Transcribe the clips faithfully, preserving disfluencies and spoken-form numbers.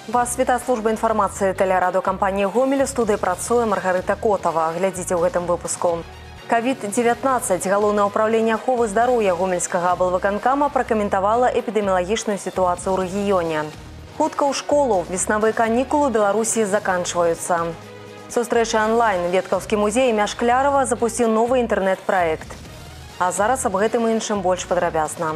Вас вітае служба інфармацыі тэлерадыёкампаніі «Гомель». У студыі працуе Маргарыта Котова. Глядзіце ў гэтым выпуску. ковід дзевятнаццаць. Галоўнае ўпраўленне аховы здароўя гомельскага аблвыканкама пракаментавала эпідэміялагічную сітуацыю ў рэгіёне. Хутка ў школу. Веснавыя канікулы ў Беларусі заканчваюцца. Сустрэча онлайн. Веткаўскі музей імя Шклярова запусціў новы інтэрнэт-праект. А зараз аб гэтым і іншым больш падрабязна.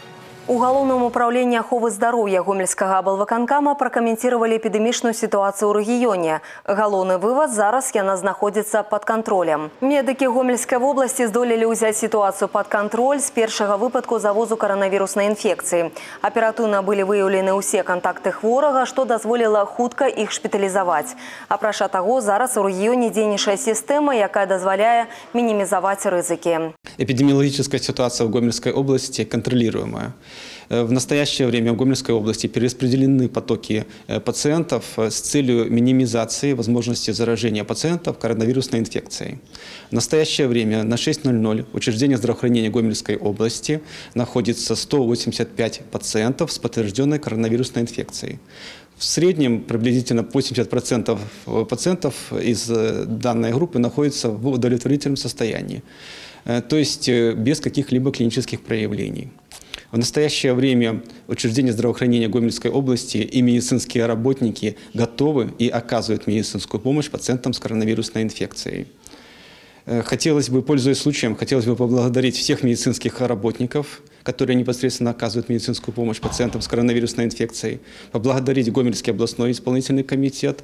У галоўным управлении аховы здароўя гомельскага аблвыканкама пракаментировали эпидемичную ситуацию ў рэгіёне. Галоўны вывод – зараз яна знаходзіцца под контролем. Медики Гомельской области здолелі ўзяць ситуацию под контроль с першага выпадку завозу коронавируснай инфекции. Аператыўна былі выяўлены ўсе контакты хворага, што дазволіла хутка іх шпіталізаваць. Апрача таго, зараз у рэгіёне дзейнічае сістэма, якая дазваляе минимизовать рызыкі. Эпидемиологическая ситуация в Гомельской области контролируемая. В настоящее время в Гомельской области перераспределены потоки пациентов с целью минимизации возможности заражения пациентов коронавирусной инфекцией. В настоящее время на шесть ноль ноль в учреждении здравоохранения Гомельской области находится сто восемьдесят пять пациентов с подтвержденной коронавирусной инфекцией. В среднем приблизительно восемьдесят процентов пациентов из данной группы находятся в удовлетворительном состоянии, то есть без каких-либо клинических проявлений. В настоящее время учреждения здравоохранения Гомельской области и медицинские работники готовы и оказывают медицинскую помощь пациентам с коронавирусной инфекцией. Хотелось бы, пользуясь случаем, хотелось бы поблагодарить всех медицинских работников, которые непосредственно оказывают медицинскую помощь пациентам с коронавирусной инфекцией, поблагодарить Гомельский областной исполнительный комитет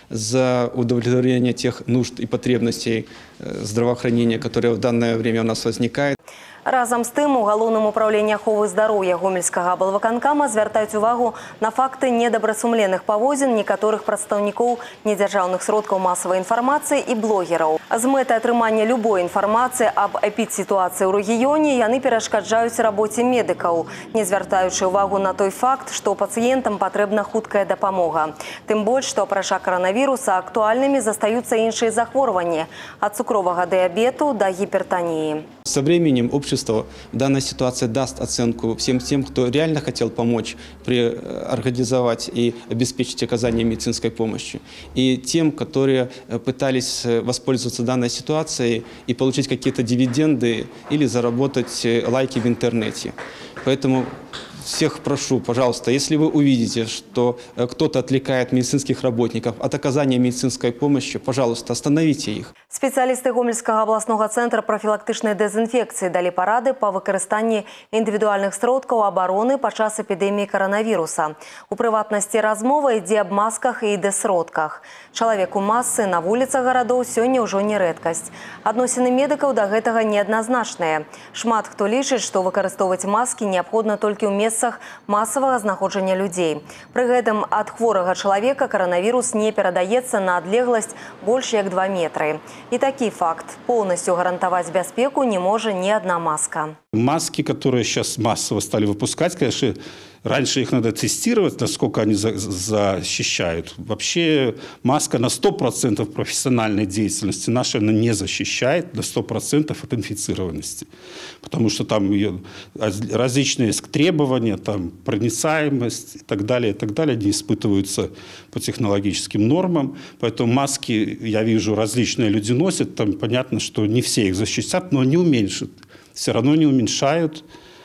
за удовлетворение тех нужд и потребностей здравоохранения, которые в данное время у нас возникают. Разом з тым, у галоўным управленні аховы здароўя гомельскага аблвыканкама звяртаюць увагу на факты недобрасумленных паводзін некаторых прадстаўнікоў недзяржаўных сродкаў масавай інфармацыі і блогераў. З мэтай атрымання любой інфармацыі аб эпідсітуацыі ў рэгіёне яны перашкаджаюць рабоце медыкаў, не звяртаючы ўвагу на той факт, што пацыентам патрэбна хуткая дапамога. Тым больш, што апрача каранавіруса актуальнымі застаюцца іншыя захворванні – ад цукровага дыябету да гіпертаніі. Со временем общество в данной ситуации даст оценку всем тем, кто реально хотел помочь, при, организовать и обеспечить оказание медицинской помощи, и тем, которые пытались воспользоваться данной ситуацией и получить какие-то дивиденды или заработать лайки в интернете. Поэтому всех прошу, пожалуйста, если вы увидите, что кто-то отвлекает медицинских работников от оказания медицинской помощи, пожалуйста, остановите их. Специалисты Гомельского областного центра профилактичной дезинфекции дали парады по выкарыстанні индивидуальных сродкаў обороны падчас эпидемии коронавируса. У приватности размова ідзе аб масках и дэс-сродках. Человек у массы на улицах городов сёння ўжо не рэдкасць. Адносіны медыкаў да гэтага неадназначныя. Шмат хто лічыць, што выкарыстоўваць маски неабходна толькі ў месцах масавага знаходжання людзей. Пры гэтым ад хворага чалавека коронавирус не перадаецца на адлегласць больш як два метры. И такі факт. Полностью гарантовать бяспеку не может ни одна маска. Маски, которые сейчас массово стали выпускать, конечно, раньше их надо тестировать, насколько они защищают. Вообще маска на сто процентов профессиональной деятельности наша она не защищает на сто процентов от инфицированности. Потому что там ее различные требования, там проницаемость и так далее, и так далее, они испытываются по технологическим нормам. Поэтому маски, я вижу, различные люди носят. Там понятно, что не все их защитят, но они уменьшат. Все равно не уменьшают,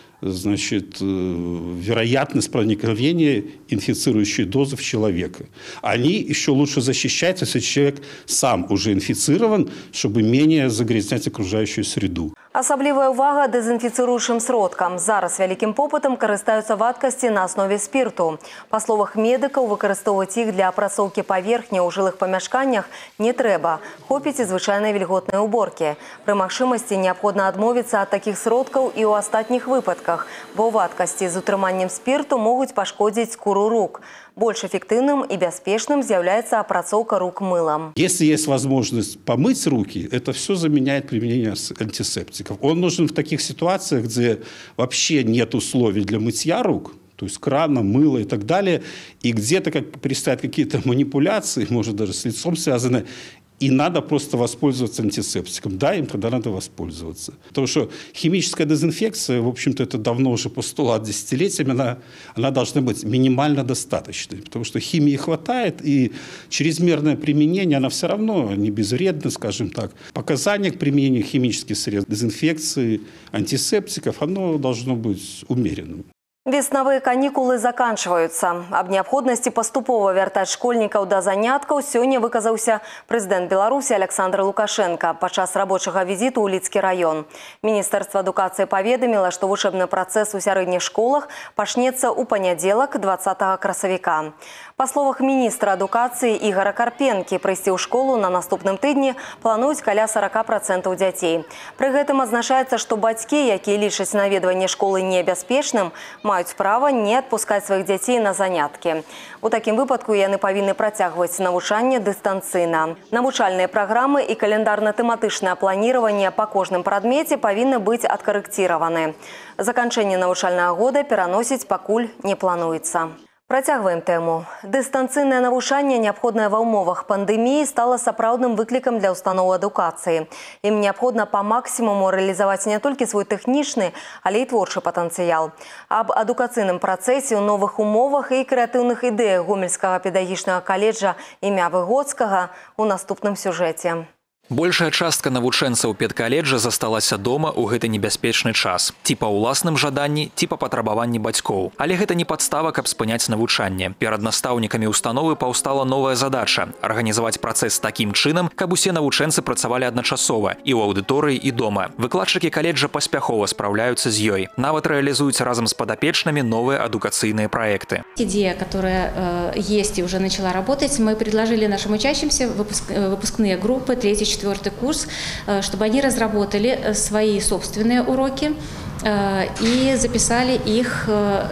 значит, вероятность проникновения инфицирующей дозы в человека. Они еще лучше защищаются, если человек сам уже инфицирован, чтобы менее загрязнять окружающую среду. Асаблівая ўвага дэзінфіцыруючым сродкам. Зараз вялікім попытам карыстаюцца вадкасці на аснове спірту. Па словах медыкаў, выкарыстоўваць іх для апрацоўкі паверхні ў жылых памяшканнях не трэба. Хопіць і звычайнай вільготнай уборкі. Пры магчымасці неабходна адмовіцца ад такіх сродкаў і ў астатніх выпадках, бо вадкасці з утрыманнем спірту могуць пашкодзіць скуру рук. Больш эффективным и беспечным является опрацовка рук мылом. Если есть возможность помыть руки, это все заменяет применение антисептиков. Он нужен в таких ситуациях, где вообще нет условий для мытья рук, то есть крана, мыла и так далее, и где-то как перестать какие-то манипуляции, может даже с лицом связаны, и надо просто воспользоваться антисептиком. Да, им тогда надо воспользоваться. Потому что химическая дезинфекция, в общем-то, это давно уже постулат десятилетиями, она, она должна быть минимально достаточной. Потому что химии хватает, и чрезмерное применение, она все равно не безвредна, скажем так. Показания к применению химических средств дезинфекции, антисептиков, оно должно быть умеренным. Веснавыя канікулы заканчиваются. Об необходимости поступова вяртаць школьников до заняткаў сёння выказаўся прэзідэнт Беларуси Александр Лукашенко падчас рабочага визиту ў Лідскі район. Міністэрства адукацыі паведаміла, што вучэбны працэс у сярэдніх школах пачнецца ў панядзелак двадцатага красавіка. Па словах міністра адукацыі Ігора Карпенкі, прыйсці ў школу на наступным тыдні плануюць каля сорока процентаў дзяцей. Пры гэтым адзначаецца, што бацькі, якія лічаць наведванне школы небяспечным, маюць права не адпускаць сваіх дзяцей на заняткі. У такім выпадку яны павінны працягваць навучанне дыстанцыйна. Навучальныя праграмы і каляндарна-тэматычнае планіраванне па кожным прадмеце павінны быць адкарэкціраваны. Заканчэнне навучальнага года пераносіць пакуль не плануецца. Працягваем тэму. Дыстанцыйнае навучанне, неабходнае ва ўмовах пандэміі, стала сапраўдным выклікам для устаноў адукацыі. Ім неабходна па максімуму рэалізаваць не толькі свой тэхнічны, але і творчы патэнцыял. Аб адукацыйным працэсе ў новых умовах і крэатыўных ідэях Гомельскага педагагічнага каледжа імя Выгодскага у наступным сюжэце. Большая частка навучэнцаў педкаледжа засталася дома ў гэты небяспечны час. Ці па ўласным жаданні, ці па патрабаванні бацькоў. Але гэта не падстава, каб спыняць навучанне. Перад настаўнікамі установы паўстала новая задача – арганізаваць працэс такім чынам, каб усе навучэнцы працавалі адначасова і ў аўдыторыі, і дома. Выкладчыкі каледжа паспяхова спраўляюцца з ёй. Нават рэалізуюць разам з падапечнымі новыя адукацыйныя праекты. Идея, которая э, есть и уже начала работать, мы предложили нашим учащимся, выпуск, выпускные группы, третий, четвертый курс, чтобы они разработали свои собственные уроки и записали их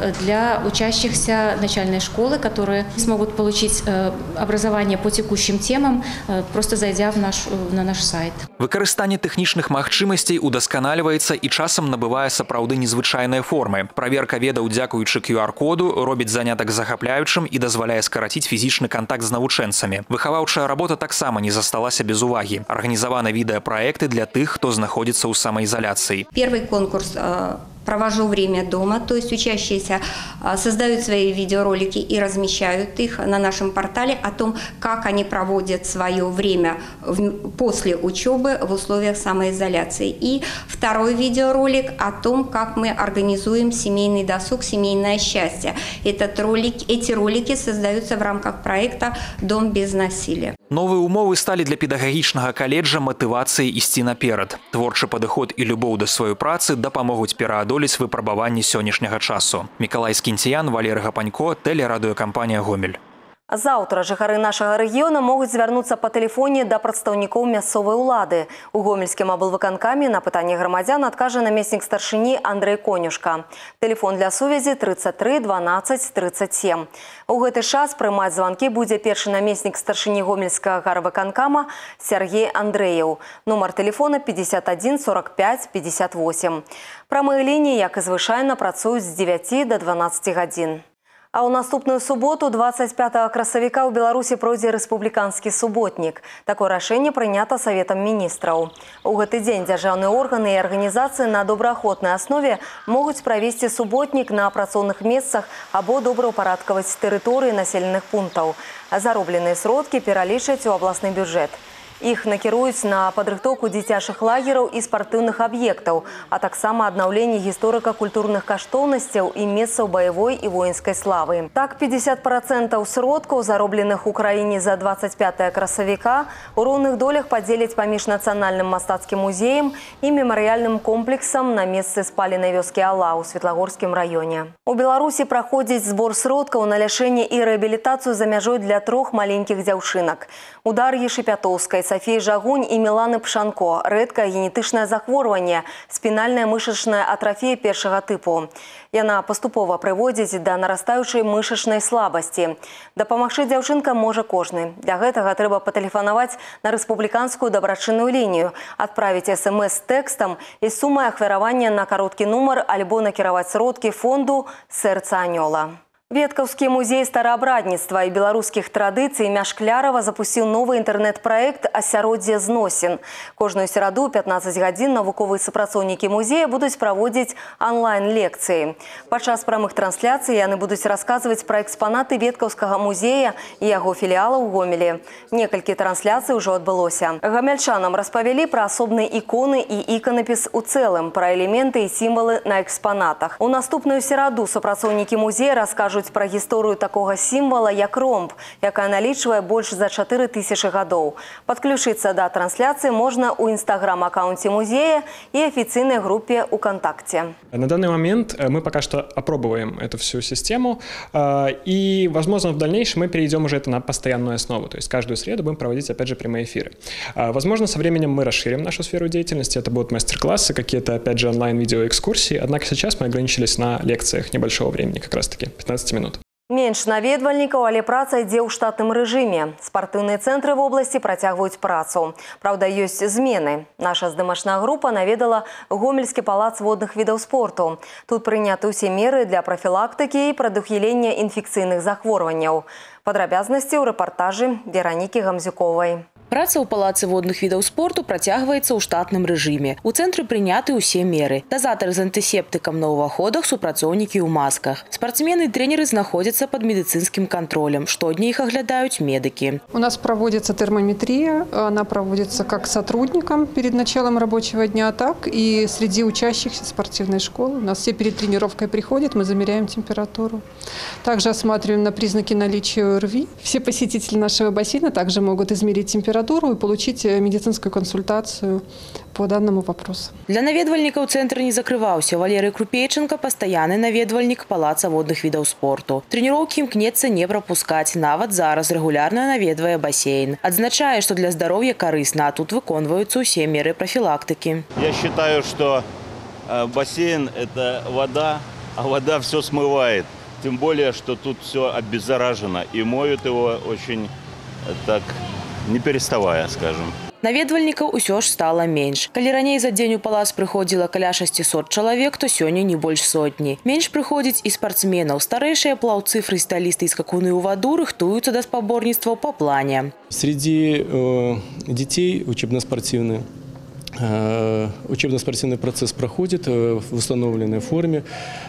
для учащихся начальной школы, которые смогут получить образование по текущим темам, просто зайдя в наш, на наш сайт. Выкарыстанне тэхнічных магчымасцей удасканальваецца і часам набывае сапраўды незвычайныя формы. Праверка ведаў дзякуючы кью ар коду робіць занятак захапляючым і дазваляе скараціць фізічны кантакт з навучэнцамі. Выхаваўчая работа таксама не засталася без увагі. Арганізаваны відэапраекты для тых, хто знаходзіцца ў самаізаляцыі. Первый конкурс «Провожу время дома», то есть учащиеся создают свои видеоролики и размещают их на нашем портале о том, как они проводят свое время после учебы в условиях самоизоляции. И второй видеоролик о том, как мы организуем семейный досуг, семейное счастье. Этот ролик, эти ролики создаются в рамках проекта «Дом без насилия». Новыя умовы сталі для педагагічнага каледжа матывацыяй ісці наперад. Творчы падыход і любоў да сваёй працы дапамогуць пераадолець выпрабаванні сённяшняга часу. Мікалай Скінціян, Валерый Гапанько, тэлерадыёкампанія «Гомель». Заўтра жыхары нашага рэгіёна могуць звярнуцца па тэлефоне да прадстаўнікоў мясцовай улады. У гомельскім аблвыканкаме на пытанні грамадзян адкажа намеснік старшыні Андрэй Конюшка. Тэлефон для сувязі тридцать три дванадцать тридцать семь. У гэты час прымаць званкі будзе першы намеснік старшыні гомельскага гарвыканкама Сергей Андрэеў. Нумар тэлефона пятьдесят один сорок пять пятьдесят восемь. Прамыя лініі, як і звычайна, працуюць з дзевяці да дванаццаці гадзін. А ў наступную суботу, двадцать пятого красавіка, у Беларусі пройдзе рэспубліканскі суботнік. Такое рашэнне прынята Саветам міністраў. У гэты дзень дзяржаўныя органы і арганізацыі на добраахвотнай аснове могуць правесці суботнік на працоўных месцах або добраўпарадкаваць тэрыторыі населеных пунктаў. Заробленыя сродкі пералічаць у абласны бюджэт. Іх накіруюць на падрыхтоўку дзіцячых лагераў і спартыўных аб'ектаў, а таксама аднаўленне гісторыка-культурных каштоўнасцяў і месцаў баявой і воінскай славы. Так, пятьдесят процентов сродкаў, заробленых у краіне за двадцать пятое красавіка, у роўных долях падзеляць паміж нацыянальным мастацкім музеем і мемарыяльным комплексам на месцы спаленай вёскі Ала ў Светлагорскім раёне. У Беларусі праходзіць збор сродкаў на лячэнне і рэабілітацыю за мяжой для трох маленькіх дзяўчынак. У Дар'і Шепятоўскай, Софии Жагунь и Миланы Пшанко рэдкае генетычнае захворванне, спінальная мышачная атрафія першага тыпу. Яна паступова прыводзіць да нарастаючай мышачнай слабасці. Дапамагчы дзяўчынкам можа кожны. Для гэтага трэба патэлефанаваць на рэспубліканскую дабрачынную лінію, адправіць эс-эм-эс з тэкстам і сумай ахвяравання на кароткі нумар альбо накіраваць сродкі фонду «Сэрца анёла». Веткаўскі музей стараабрадніцтва і беларускіх традыцый імя Шклярова запусціў новы інтэрнэт-праект «Асяроддзе зносін». Кожную сераду ў пятнаццаць гадзін навуковыя супрацоўнікі музея будуць праводзіць онлайн-лекцыі. Падчас прамых трансляцый яны будуць расказваць пра экспанаты Веткаўскага музея і яго філіала ў Гомелі. Некалькі трансляцый ўжо адбылося. Гамяльчанам распавялі пра асобныя іконы і іканапіс у цэлым, пра элементы і сімвалы на экспанатах. У наступную сераду супрацоўнікі музея раскажуць пра гісторыю такога сімвала, як ромб, якая налічвае больш за чатыры тысячы гадоў. Падключыцца да трансляцыі можна ў інстаграм-аккаунте музея и официальной группе ВКонтакте. На данный момент мы пока что опробуем эту всю систему, и, возможно, в дальнейшем мы перейдем уже это на постоянную основу. То есть каждую среду будем проводить, опять же, прямые эфиры. Возможно, со временем мы расширим нашу сферу деятельности. Это будут мастер-классы, какие-то, опять же, онлайн-видеоэкскурсии. Однако сейчас мы ограничились на лекциях небольшого времени, как раз-таки пятнадцать минут. Менш наведвальнікаў, але праца ідзе ў штатным рэжыме. Спартыўныя цэнтры в области працягваюць працу. Праўда, ёсць змены. Наша здымачная група наведала Гомельскі палац водных відаў спорту. Тут прыняты ўсе меры для прафілактыкі і прадухілення інфекцыйных захворванняў. Падрабязнасці ў рэпартажы Веранікі Гамзюковай. Праца ў палацы водных відаў спорту працягваецца ў штатным рэжыме. У цэнтры прыняты ўсе меры. Дазатары з антысептыкам на ўваходах, супрацоўнікі ў масках. Спартсмены і трэнеры знаходзяцца пад медыцынскім кантролем. Штодня іх аглядаюць медыкі. У нас проводится термометрия. Она проводится как сотрудникам перед началом рабочего дня, так и среди учащихся спортивной школы. У нас все перед тренировкой приходят, мы замеряем температуру. Также осматриваем на признаки наличия ОРВИ. Все посетители нашего бассейна также могут измерить температуру и получить медицинскую консультацию по данному вопросу. Для наведвальнікаў цэнтр не закрываўся. Валерый Крупейченко – пастаянны наведвальнік палаца водных відаў спорту. Тренировки імкнецца не пропускать. Нават зараз регулярно наведвае бассейн. Адзначае, что для здоровья корыстно, а тут выконваюцца ўсе меры профилактики. Я считаю, что бассейн – это вода, а вода все смывает. Тем более, что тут все обеззаражено и моют его очень так не переставая, скажем. Наведвальнікаў усё ж стала менш. Калі раней за дзень у палац прыходзіла каля шасцісот чалавек, то сёння не больш сотні. Менш прыходзіць і спартсменаў. Старэйшыя плаўцы, фрыстайлісты і скакуны ў ваду рыхтуюцца да спаборніцтваў па плане. Среди э, детей учебно-спортивные Учебно-спортивный процесс проходит в установленной форме.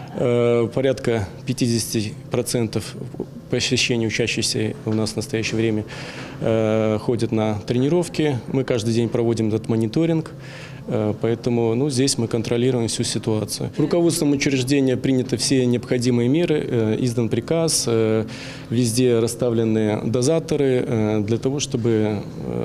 Порядка пятидесяти процентов посещений учащихся у нас в настоящее время ходят на тренировки. Мы каждый день проводим этот мониторинг. Поэтому ну, здесь мы контролируем всю ситуацию. Руководством учреждения приняты все необходимые меры, издан приказ, везде расставлены дозаторы для того, чтобы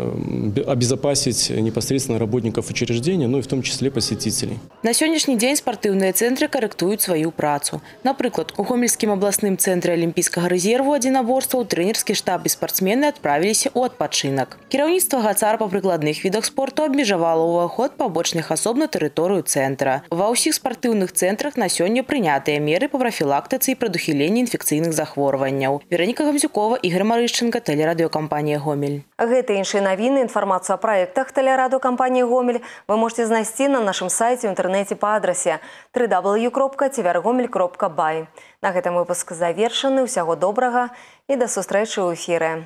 обезопасить непосредственно работников учреждения, ну и в том числе посетителей. На сегодняшний день спортивные центры корректуют свою працу. Например, у Гомельскім областным центре Олимпийского резерву единоборстваў тренерский штаб и спортсмены отправились у отпочинок. Кіраўніцтва ГАЦАР по прикладных видах спорту обмежавало уваход по побочных особ на тэрыторыю цэнтра. Ва ўсіх спартыўных цэнтрах на сёння прынятыя меры па прафілактыцы і прадухіленні інфекцыйных захворванняў. Вераніка Гамзюкова, Ігор Марышченко, тэлерадыёкампанія «Гомель». Гэта і іншыя навіны, інфармацыю о праектах тэлерадыёкампаніі «Гомель» вы можете знайсці на нашым сайце ў інтэрнэце па адрасе дабл ю дабл ю дабл ю кропка цвергомель кропка бай. На гэтым выпуск завершаны. Усяго добрага і да сустрэчы ў эфіры.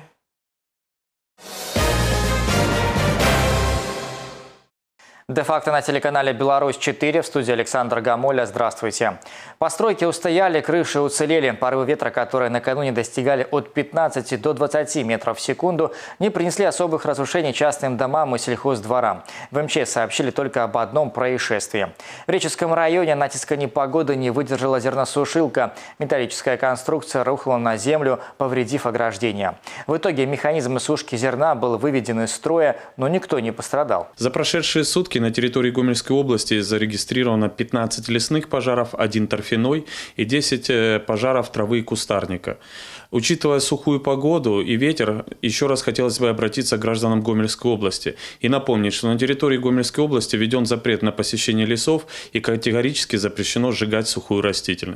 Де-факто на телеканале «Беларусь-четыре», в студии Александр Гамоля. Здравствуйте. Постройки устояли, крыши уцелели. Порывы ветра, которые накануне достигали от пятнадцати до двадцати метров в секунду, не принесли особых разрушений частным домам и сельхоздворам. В эм че эс сообщили только об одном происшествии. В Реческом районе натиска непогоды не выдержала зерносушилка. Металлическая конструкция рухнула на землю, повредив ограждение. В итоге механизм сушки зерна был выведен из строя, но никто не пострадал. За прошедшие сутки на территории Гомельской области зарегистрировано пятнадцать лесных пожаров, один торфяной и десять пожаров травы и кустарника. Учитывая сухую погоду и ветер, еще раз хотелось бы обратиться к гражданам Гомельской области и напомнить, что на территории Гомельской области введен запрет на посещение лесов и категорически запрещено сжигать сухую растительность.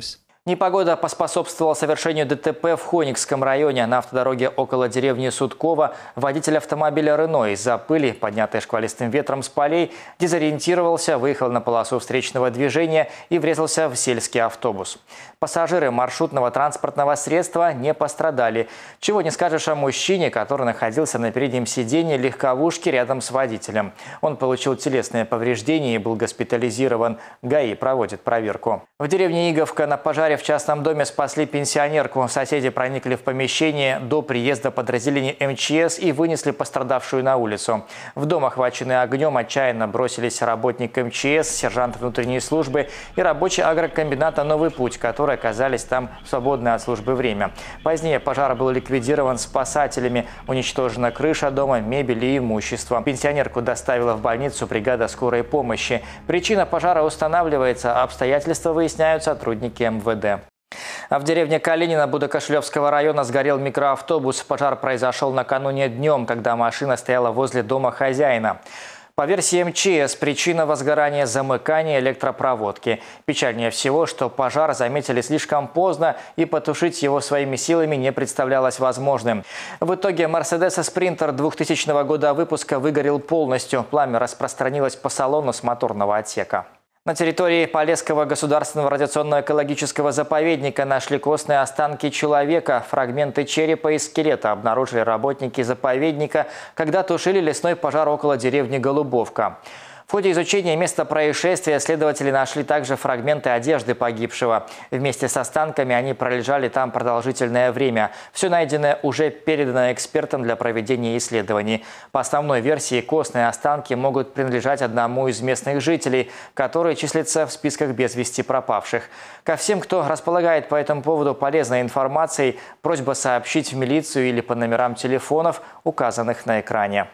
Непогода поспособствовала совершению ДТП в Хоникском районе. На автодороге около деревни Судково водитель автомобиля «Рено» из-за пыли, поднятой шквалистым ветром с полей, дезориентировался, выехал на полосу встречного движения и врезался в сельский автобус. Пассажиры маршрутного транспортного средства не пострадали. Чего не скажешь о мужчине, который находился на переднем сиденье легковушки рядом с водителем. Он получил телесные повреждения и был госпитализирован. ГАИ проводит проверку. В деревне Иговка на пожаре в частном доме спасли пенсионерку. Соседи проникли в помещение до приезда подразделений эм че эс и вынесли пострадавшую на улицу. В дом, охваченный огнем, отчаянно бросились работник эм че эс, сержант внутренней службы и рабочий агрокомбината «Новый путь», которые оказались там в свободное от службы время. Позднее пожар был ликвидирован спасателями. Уничтожена крыша дома, мебель и имущество. Пенсионерку доставила в больницу бригада скорой помощи. Причина пожара устанавливается, а обстоятельства выясняют сотрудники эм вэ дэ. А в деревне Калинина Будокошлевского района сгорел микроавтобус. Пожар произошел накануне днем, когда машина стояла возле дома хозяина. По версии эм че эс, причина возгорания – замыкание электропроводки. Печальнее всего, что пожар заметили слишком поздно и потушить его своими силами не представлялось возможным. В итоге Мерседес Спринтер двухтысячного года выпуска выгорел полностью. Пламя распространилось по салону с моторного отсека. На территории Полесского государственного радиационно-экологического заповедника нашли костные останки человека. Фрагменты черепа и скелета обнаружили работники заповедника, когда тушили лесной пожар около деревни Голубовка. В ходе изучения места происшествия следователи нашли также фрагменты одежды погибшего. Вместе с останками они пролежали там продолжительное время. Все найденное уже передано экспертам для проведения исследований. По основной версии, костные останки могут принадлежать одному из местных жителей, который числится в списках без вести пропавших. Ко всем, кто располагает по этому поводу полезной информацией, просьба сообщить в милицию или по номерам телефонов, указанных на экране.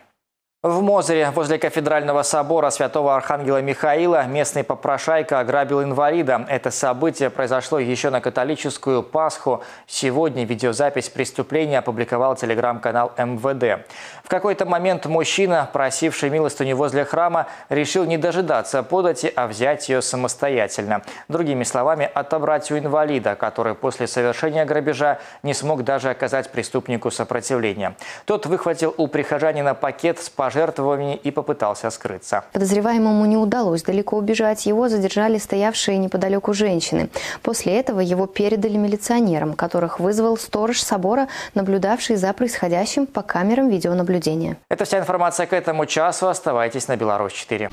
В Мозыре возле кафедрального собора святого архангела Михаила местный попрошайка ограбил инвалида. Это событие произошло еще на католическую Пасху. Сегодня видеозапись преступления опубликовал телеграм-канал эм вэ дэ. В какой-то момент мужчина, просивший милостыню возле храма, решил не дожидаться подати, а взять ее самостоятельно. Другими словами, отобрать у инвалида, который после совершения грабежа не смог даже оказать преступнику сопротивление. Тот выхватил у прихожанина пакет с пожертвованиями жертвами и попытался скрыться. Подозреваемому не удалось далеко убежать. Его задержали стоявшие неподалеку женщины. После этого его передали милиционерам, которых вызвал сторож собора, наблюдавший за происходящим по камерам видеонаблюдения. Это вся информация к этому часу. Оставайтесь на Беларусь четыре.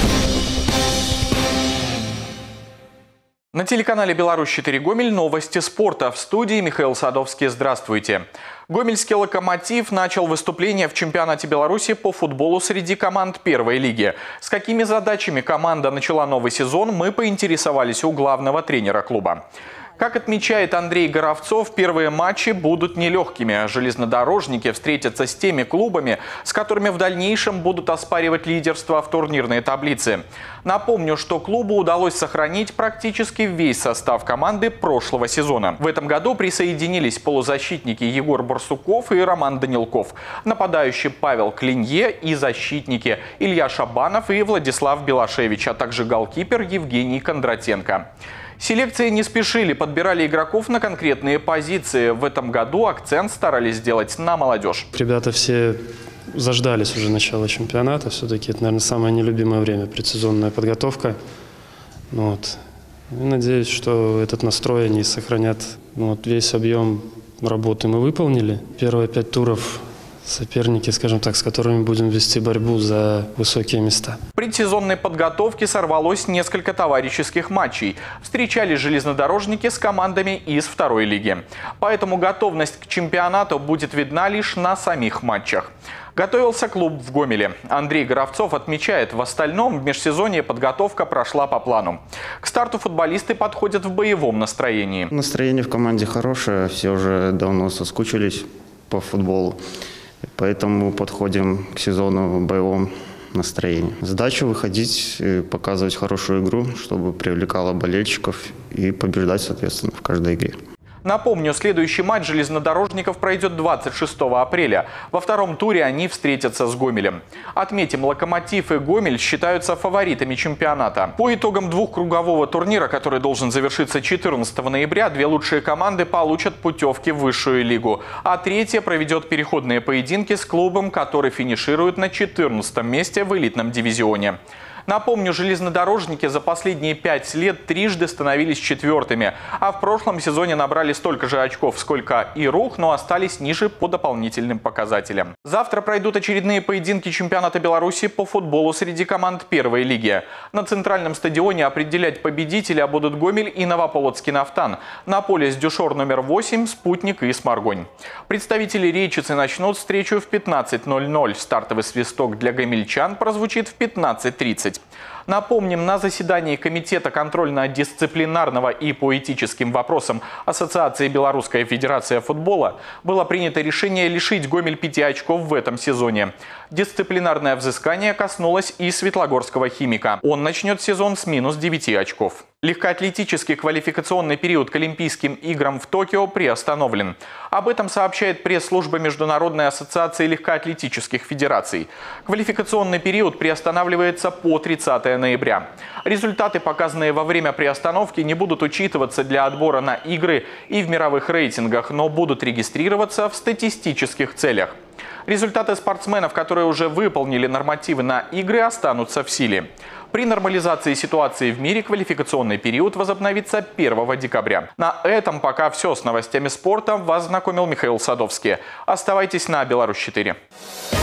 На телеканале «Беларусь четыре Гомель» новости спорта. В студии Михаил Садовский. Здравствуйте. Гомельский «Локомотив» начал выступление в чемпионате Беларуси по футболу среди команд первой лиги. С какими задачами команда начала новый сезон, мы поинтересовались у главного тренера клуба. Как отмечает Андрей Горовцов, первые матчи будут нелегкими. Железнодорожники встретятся с теми клубами, с которыми в дальнейшем будут оспаривать лидерство в турнирной таблице. Напомню, что клубу удалось сохранить практически весь состав команды прошлого сезона. В этом году присоединились полузащитники Егор Барсуков и Роман Данилков, нападающий Павел Клинье и защитники Илья Шабанов и Владислав Белашевич, а также голкипер Евгений Кондратенко. Селекции не спешили, подбирали игроков на конкретные позиции. В этом году акцент старались сделать на молодежь. Ребята все заждались уже начала чемпионата. Все-таки это, наверное, самое нелюбимое время, предсезонная подготовка. Вот. И надеюсь, что этот настрой они сохранят. Вот, весь объем работы мы выполнили. Первые пять туров соперники, скажем так, с которыми будем вести борьбу за высокие места. В предсезонной подготовке сорвалось несколько товарищеских матчей. Встречались железнодорожники с командами из второй лиги. Поэтому готовность к чемпионату будет видна лишь на самих матчах. Готовился клуб в Гомеле. Андрей Горовцов отмечает, в остальном в межсезонье подготовка прошла по плану. К старту футболисты подходят в боевом настроении. Настроение в команде хорошее, все уже давно соскучились по футболу. Поэтому подходим к сезону в боевом настроении. Задача выходить, показывать хорошую игру, чтобы привлекало болельщиков и побеждать, соответственно, в каждой игре. Напомню, следующий матч железнодорожников пройдет двадцать шестого апреля. Во втором туре они встретятся с Гомелем. Отметим, «Локомотив» и «Гомель» считаются фаворитами чемпионата. По итогам двухкругового турнира, который должен завершиться четырнадцатого ноября, две лучшие команды получат путевки в высшую лигу. А третья проведет переходные поединки с клубом, который финиширует на четырнадцатом месте в элитном дивизионе. Напомню, железнодорожники за последние пять лет трижды становились четвертыми, а в прошлом сезоне набрали столько же очков, сколько и РУХ, но остались ниже по дополнительным показателям. Завтра пройдут очередные поединки чемпионата Беларуси по футболу среди команд первой лиги. На центральном стадионе определять победителя будут Гомель и Новополоцкий Нафтан. На поле с Дюшор номер восемь, Спутник и Сморгонь. Представители Речицы начнут встречу в пятнадцать ноль ноль. Стартовый свисток для гомельчан прозвучит в пятнадцать тридцать. Напомним, на заседании Комитета контрольно-дисциплинарного и по этическим вопросам Ассоциации Белорусская Федерация Футбола было принято решение лишить Гомель пяти очков в этом сезоне. Дисциплинарное взыскание коснулось и Светлогорского Химика. Он начнет сезон с минус девяти очков. Легкоатлетический квалификационный период к Олимпийским играм в Токио приостановлен. Об этом сообщает пресс-служба Международной ассоциации легкоатлетических федераций. Квалификационный период приостанавливается по тридцатое ноября. Результаты, показанные во время приостановки, не будут учитываться для отбора на игры и в мировых рейтингах, но будут регистрироваться в статистических целях. Результаты спортсменов, которые уже выполнили нормативы на игры, останутся в силе. При нормализации ситуации в мире квалификационный период возобновится первого декабря. На этом пока все. С новостями спорта вас знакомил Михаил Садовский. Оставайтесь на Беларусь четыре.